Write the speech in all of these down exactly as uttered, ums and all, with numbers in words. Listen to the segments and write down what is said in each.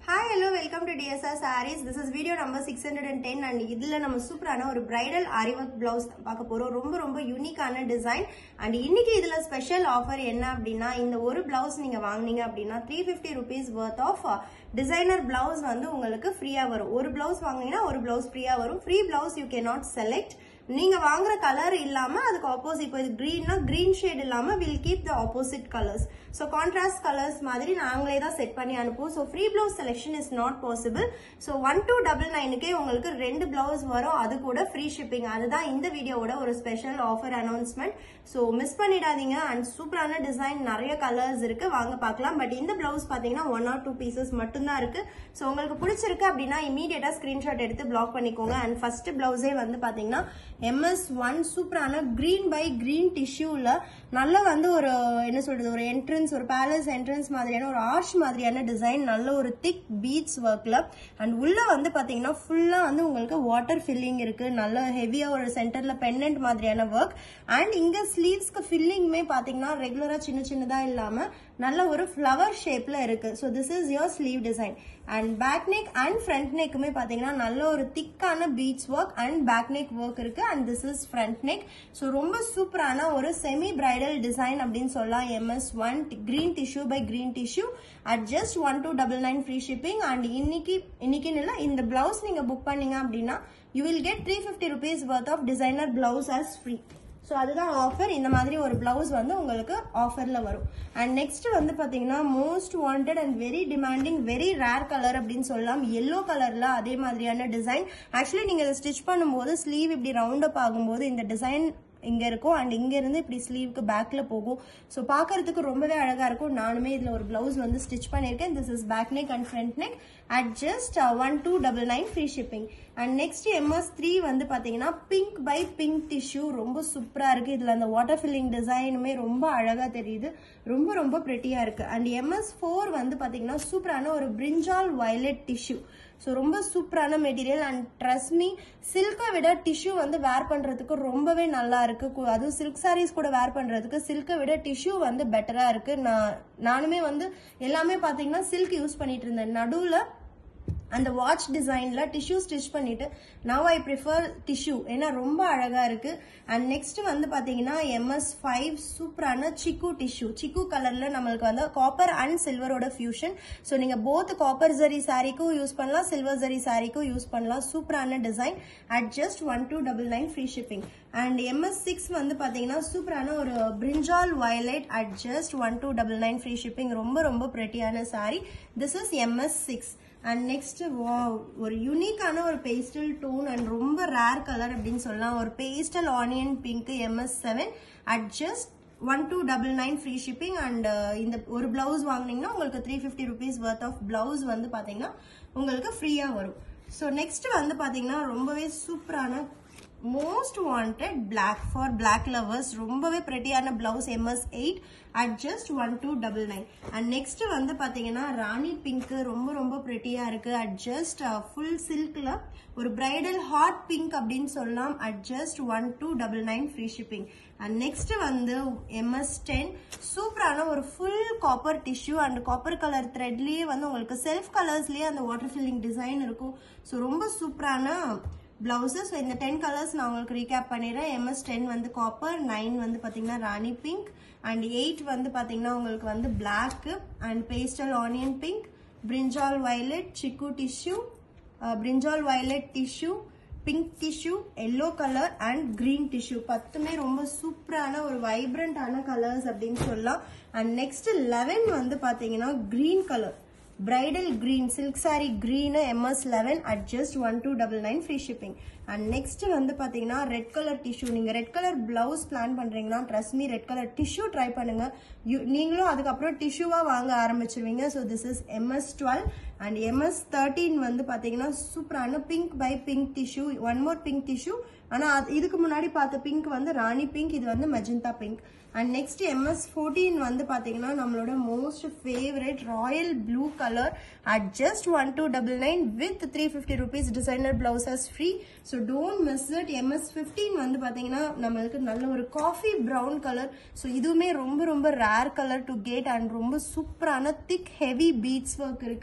Hi, hello, welcome to D S R Sarees. This is video number six hundred ten and இதுல நம்ம சூப்பரான ஒரு bridal ari work blouse பார்க்க போறோம். ரொம்ப ரொம்ப யூனிக்கான டிசைன் and இன்னைக்கு இதுல ஸ்பெஷல் ஆஃபர் என்ன அப்படினா இந்த ஒரு blouse நீங்க வாங்குனீங்க அப்படினா three fifty rupees worth of designer blouse வந்து உங்களுக்கு ஃப்ரீயா வரும். ஒரு blouse வாங்குனீங்கன்னா ஒரு blouse ஃப்ரீயா வரும். Free blouse you cannot select. நீங்க வாங்குற கலர் இல்லாம அதுக்கு ஆப்போசிட் இப்போ இது கிரீன்னா கிரீன் ஷேட் இல்லாம will keep the opposite colours. So contrast colours மாதிரி நாங்களே தான் செட் பண்ணி அனுப்புவோம். So free blouse selection is not possible. So one two double நைனுக்கே உங்களுக்கு ரெண்டு பிளவுஸ் வரும், அது கூட ஃப்ரீ ஷிப்பிங். அதுதான் இந்த வீடியோவோட ஒரு special offer announcement. So miss பண்ணிடாதீங்க. அண்ட் சூப்பரான டிசைன், நிறைய கலர்ஸ் இருக்கு, வாங்க பார்க்கலாம். பட் இந்த பிளவுஸ் பாத்தீங்கன்னா ஒன் ஆர் டூ பீசஸ் மட்டும்தான் இருக்கு. ஸோ உங்களுக்கு பிடிச்சிருக்கு அப்படின்னா இமீடியட்டா ஸ்கிரீன்ஷாட் எடுத்து பிளாக் பண்ணிக்கோங்க. அண்ட் ஃபர்ஸ்ட் பிளவுஸே வந்து பாத்தீங்கன்னா M S one சூப்பரான கிரீன் பை கிரீன் டிஷ்யூல நல்ல வந்து ஒரு என்ன சொல்றது ஒரு என்ட்ரன்ஸ், ஒரு பேலஸ் என்ட்ரன்ஸ் மாதிரியான ஒரு ஆர்ச் மாதிரியான டிசைன், நல்ல ஒரு திக் பீட்ஸ் ஒர்க்ல. அண்ட் உள்ள வந்து பாத்தீங்கன்னா ஃபுல்லா வந்து உங்களுக்கு வாட்டர் ஃபில்லிங் இருக்கு, நல்ல ஹெவியா ஒரு சென்டர்ல பெண்டன்ட் மாதிரியான ஒர்க். அண்ட் இங்க ஸ்லீவ்ஸ்க்கு ஃபில்லிங்குமே பாத்தீங்கன்னா ரெகுலரா சின்ன சின்னதா இல்லாம நல்ல ஒரு ஃபிளவர் ஷேப்ல இருக்கு. So this is your sleeve design. And back neck and front நெக்குமே பாத்தீங்கன்னா நல்ல ஒரு திக்கான beads work and back neck work இருக்கு. And this is front neck. So ரொம்ப சூப்பரான ஒரு செமி பிரைடல் டிசைன் அப்படின்னு சொல்லலாம். M S one green tissue by green tissue at just one two double nine free shipping. And இன்னைக்கு இன்னைக்குன்னு இல்லை, இந்த பிளவுஸ் நீங்க புக் பண்ணீங்க அப்படின்னா you will get three fifty rupees worth of designer blouse as free. So அதுதான் offer. இந்த மாதிரி ஒரு பிளவுஸ் வந்து உங்களுக்கு ஆஃபர்ல வரும். அண்ட் நெக்ஸ்ட் வந்து பாத்தீங்கன்னா most wanted and very demanding very rare colour அப்படின்னு சொல்லலாம். எல்லோ கலர்ல அதே மாதிரியான டிசைன். ஆக்சுவலி நீங்க இதை ஸ்டிச் பண்ணும்போது ஸ்லீவ் இப்படி ரவுண்ட் அப் ஆகும்போது இந்த டிசைன் இங்க இருக்கும் அண்ட் இங்க இருந்து இப்படி ஸ்லீவுக்கு பேக்ல போகும். ஸோ பாக்குறதுக்கு ரொம்பவே அழகா இருக்கும். நானுமே இதுல ஒரு பிளவுஸ் வந்து ஸ்டிச் பண்ணிருக்கேன். This is back neck and front neck at just one two double nine free shipping. And next M S three வந்து பாத்தீங்கன்னா பிங்க் பை பிங்க் டிஷ்யூ, ரொம்ப சூப்பரா இருக்கு. இதுல அந்த வாட்டர் ஃபில்லிங் டிசைனுமே ரொம்ப அழகா தெரியுது, ரொம்ப ரொம்ப பிரிட்டியா இருக்கு. அண்ட் M S four வந்து பாத்தீங்கன்னா சூப்பரான ஒரு பிரிஞ்சால் வயலட் டிஷ்யூ. ஸோ ரொம்ப சூப்பரான மெட்டீரியல். அண்ட் ட்ரஸ்ட் மீ, சில்கை விட டிஷ்யூ வந்து வேர் பண்றதுக்கு ரொம்பவே நல்லா இருக்கு. அதுவும் சில்க் சாரீஸ் கூட வேர் பண்றதுக்கு சில்கை விட டிஷ்யூ வந்து பெட்டரா இருக்கு. நான் நானுமே வந்து எல்லாமே பாத்தீங்கன்னா சில்க் யூஸ் பண்ணிட்டு இருந்தேன். நடுவுல அந்த வாட்ச் டிசைன்ல டிஷ்யூ ஸ்டிச் பண்ணிட்டு நவ் ஐ ப்ரிஃபர் டிஷ்யூ, ஏன்னா ரொம்ப அழகா இருக்கு. அண்ட் நெக்ஸ்ட் வந்து பாத்தீங்கன்னா M S five சூப்பரான சிக்கு டிஷ்யூ, சிக்கு கலர்ல நம்மளுக்கு வந்து காப்பர் அண்ட் சில்வரோட ஃபியூஷன். ஸோ நீங்க போத் காப்பர் ஜரி சாரிக்கும் யூஸ் பண்ணலாம், சில்வர் ஜரி சாரிக்கும் யூஸ் பண்ணலாம். சூப்பரான design at just one two double nine free shipping. And M S six வந்து பாத்தீங்கன்னா சூப்பரான ஒரு brinjal violet at just one two double nine free shipping. ரொம்ப ரொம்ப பிரிட்டியான sari. This is M S six. And next ஒரு யூனிக்கான ஒரு பேஸ்டல் டோன் அண்ட் ரொம்ப ரேர் கலர் அப்படின்னு சொல்லலாம். ஒரு pastel onion pink M S seven at just one two double nine free shipping. And இந்த ஒரு பிளவுஸ் வாங்கினீங்கன்னா உங்களுக்கு three fifty rupees worth of blouse வந்து பாத்தீங்கன்னா உங்களுக்கு ஃப்ரீயா வரும். ஸோ நெக்ஸ்ட் வந்து பாத்தீங்கன்னா ரொம்பவே சூப்பரான most wanted black for black lovers, ரொம்பவே பிரிட்டியான blouse M S eight at just one two double nine. And next வந்து பாத்தீங்கன்னா ராணி பிங்க், ரொம்ப ரொம்ப பிரிட்டியா இருக்கு. அட் ஜஸ்ட் ஃபுல் சில்க்ல ஒரு பிரைடல் ஹாட் பிங்க் அப்படின்னு சொல்லலாம். At just one two double nine free shipping. And next வந்து M S ten சூப்பரான ஒரு full copper tissue and copper colour த்ரெட்லயே வந்து உங்களுக்கு செல்ஃப் கலர்ஸ்லயே அந்த வாட்டர் ஃபில்லிங் டிசைன் இருக்கும். ஸோ ரொம்ப சூப்பரான பிளவுசஸ். இந்த டென் கலர்ஸ் நான் உங்களுக்கு ரீகேப் பண்ணிடுறேன். M S ten வந்து காப்பர், நைன் வந்து பாத்தீங்கன்னா ராணி பிங்க், அண்ட் எயிட் வந்து பாத்தீங்கன்னா உங்களுக்கு வந்து black and pastel onion pink, brinjal violet, சிக்கு tissue, brinjal violet tissue, pink tissue, yellow colour and green tissue. பத்துமே ரொம்ப சூப்பரான ஒரு வைப்ரண்டான கலர்ஸ் அப்படின்னு சொல்லலாம். அண்ட் நெக்ஸ்ட் லெவன் வந்து பாத்தீங்கன்னா green colour, bridal green, silk sari green M S eleven at just one two double nine free shipping. And next வந்து பாத்தீங்கன்னா ரெட் கலர் டிஷ்யூ. நீங்க ரெட் கலர் பிளவுஸ் பிளான் பண்றீங்கன்னா trust me red colour tissue try பண்ணுங்க. நீங்களும் அதுக்கப்புறம் டிஷ்யூவா வாங்க ஆரம்பிச்சிருவீங்க. So this is M S twelve and M S thirteen வந்து பாத்தீங்கன்னா சூப்பரான pink by pink tissue, one more pink tissue. ஆனா இதுக்கு முன்னாடி பார்த்த பிங்க் வந்து ராணி பிங்க், இது வந்து magenta pink. And next M S fourteen வந்து பாத்தீங்கன்னா நம்மளோட most favourite royal blue colour at just one two double nine with three fifty rupees designer blouses free. So don't miss it. M S fifteen வந்து பாத்தீங்கன்னா நம்மளுக்கு நல்ல ஒரு coffee brown colour. So இதுவுமே ரொம்ப ரொம்ப rare colour to get and ரொம்ப சூப்பரான திக் ஹெவி பீட்ஸ் ஒர்க் இருக்கு.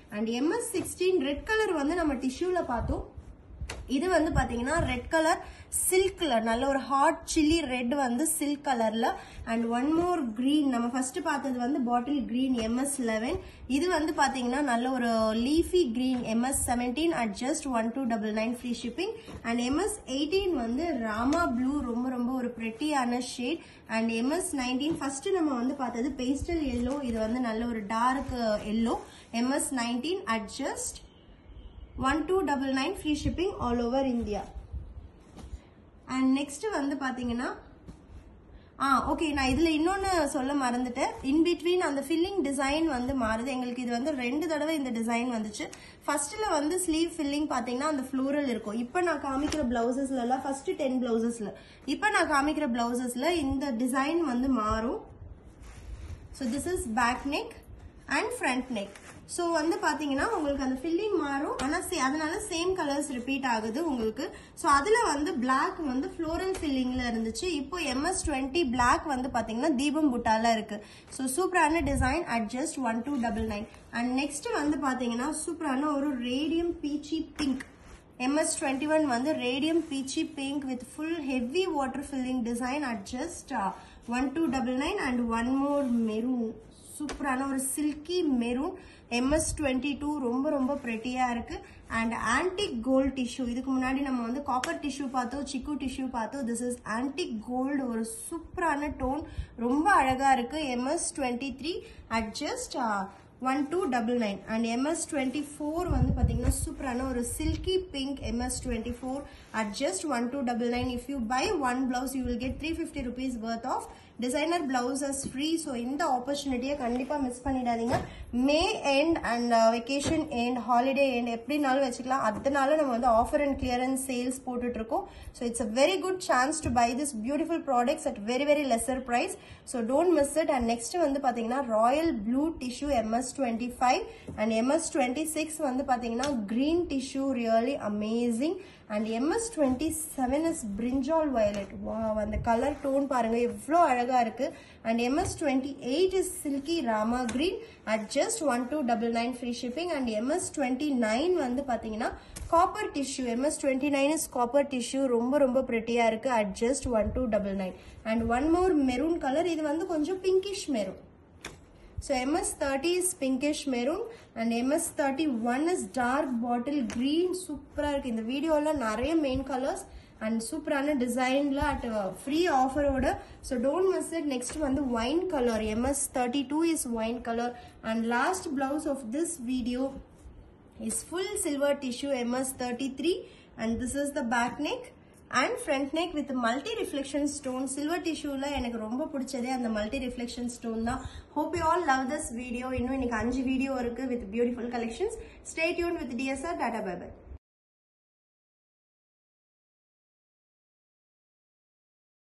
And MS sixteen red colour வந்து நம்ம டிஷ்யூல பார்த்தோம். இது வந்து பாத்தீங்கன்னா ரெட் கலர் சில்க் கலர், நல்ல ஒரு ஹாட் சில்லி ரெட் வந்து சில்க் கலர்ல. அண்ட் ஒன் மோர் கிரீன், நம்ம ஃபர்ஸ்ட் பார்த்தது வந்து பாட்டில் கிரீன் எம்எஸ் லெவன். இது வந்து பாத்தீங்கன்னா நல்ல ஒரு leafy green MS seventeen at just one two double nine free shipping. And MS eighteen வந்து ராமா ப்ளூ, ரொம்ப ரொம்ப ஒரு பிரெட்டியான shade. And MS nineteen first நம்ம வந்து பார்த்தது பேஸ்டல் எல்லோ, இது வந்து நல்ல ஒரு dark yellow. MS nineteen at just one two nine nine free shipping all over India. And next வந்து பாத்தீங்கன்னா ஆ ஓகே, நான் இதுல இன்னொன்னு சொல்ல மறந்துட்டேன். இன் பிட்வீன் அந்த ஃபில்லிங் டிசைன் வந்து மாறுது. எங்களுக்கு இது வந்து ரெண்டு தடவை இந்த டிசைன் வந்துச்சு. ஃபர்ஸ்ட்ல வந்து ஸ்லீவ் ஃபில்லிங் பாத்தீங்கன்னா அந்த ஃப்ளோரல் இருக்கும். இப்போ நான் காமிக்கிற பிளவுசஸ்ல எல்லாம் ஃபர்ஸ்ட் டென் பிளவுசஸ்ல இப்போ நான் காமிக்கிற பிளவுசஸ்ல இந்த டிசைன் வந்து மாறும். So this is back neck and front neck. So வந்து பாத்தீங்கன்னா உங்களுக்கு அந்த ஃபில்லிங் மாறும், ஆனா அதனால சேம் கலர்ஸ் ரிப்பீட் ஆகுது உங்களுக்கு. ஸோ அதுல வந்து பிளாக் வந்து ஃப்ளோரல் ஃபில்லிங்ல இருந்துச்சு. இப்போ எம்எஸ் டுவெண்ட்டி பிளாக் வந்து பாத்தீங்கன்னா தீபம் புட்டால இருக்கு. ஸோ சூப்பரான design at just one two double nine. And next வந்து பாத்தீங்கன்னா சூப்பரான ஒரு radium peachy pink MS twenty one வந்து radium peachy pink with full heavy water filling design at just one two double nine. And one more maroon, சூப்பரான ஒரு silky maroon MS twenty two, ரொம்ப ரொம்ப பிரெட்டியா இருக்கு. அண்ட் ஆன்டிக் கோல்ட் டிஷ்யூ, இதுக்கு முன்னாடி நம்ம வந்து காப்பர் டிஷ்யூ பார்த்தோம், சிக்கு டிஷ்யூ பார்த்தோம். திஸ் இஸ் ஆன்டிக் கோல்டு, ஒரு சூப்பரான டோன், ரொம்ப அழகா இருக்கு. MS twenty three at just one two double nine. And MS twenty four வந்து பாத்தீங்கன்னா சூப்பரான ஒரு silky pink MS twenty four at just one two double nine. If you buy one blouse you will get three fifty rupees worth of designer blouses free. So இந்த ஆப்பர்ச்சுனிட்டியை கண்டிப்பா miss பண்ணிடாதீங்க. May end and vacation end holiday end எப்படினாலும் வச்சுக்கலாம். அதனால நம்ம வந்து offer and clearance sales போட்டுட்டு இருக்கோம். So it's a very good chance to buy this beautiful products at very very lesser price. So don't miss it. And next வந்து பாத்தீங்கன்னா royal blue tissue MS twenty five and MS twenty six வந்து பாத்தீங்கன்னா green tissue, really amazing. And MS twenty seven is brinjal violet. Wow, அந்த colour tone பாருங்க எவ்வளோ அழகா இருக்கு. And MS twenty eight is silky rama green at just one two double nine free shipping. And MS twenty nine வந்து பாத்தீங்கன்னா copper tissue, MS twenty nine is copper tissue, ரொம்ப ரொம்ப பிரெட்டியா இருக்கு at just one two double nine. And one more maroon colour, இது வந்து கொஞ்சம் pinkish maroon. So M S thirty is pinkish maroon and M S thirty-one is dark bottle green. சூப்பரா இருக்கு. இந்த வீடியோல நிறைய மெயின் கலர்ஸ் அண்ட் சூப்பரான டிசைன்ல அட் ஃப்ரீ ஆஃபரோட. So don't miss it. Next வந்து wine colour M S thirty-two is wine color and last blouse of this video is full silver tissue M S thirty-three and this is the back neck and front neck with multi reflection stone. Silver tissue la எனக்கு ரொம்ப பிடிச்சதே அந்த multi reflection stone தான். Hope you all love this video. இன்னும் இன்னைக்கு அஞ்சு video இருக்கு with beautiful collections. Stay tuned with D S R. Tata, bye bye.